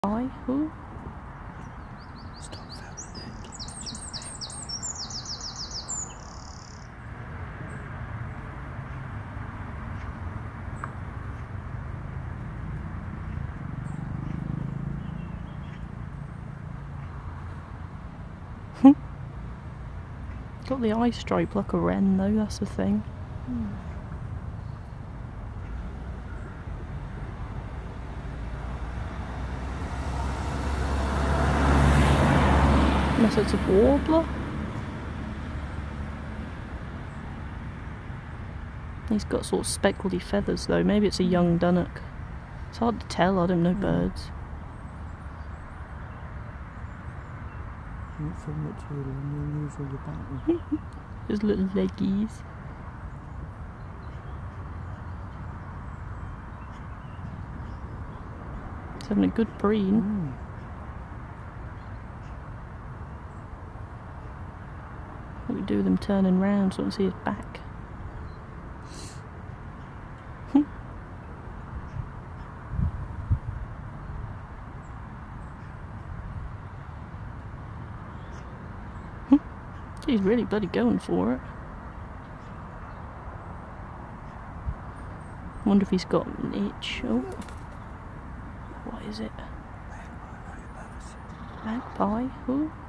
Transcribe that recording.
Who? Stop filming it. Got the eye stripe like a wren though, that's the thing. Unless it's a warbler. He's got sort of speckledy feathers though, maybe it's a young dunnock. It's hard to tell, I don't know birds. Don't film it too long, you'll lose all your battery. His little leggies. He's having a good preen. What we do with him turning round so I can see his back. He's really bloody going for it. I wonder if he's got an itch. Oh, what is it? Magpie. Magpie? Who?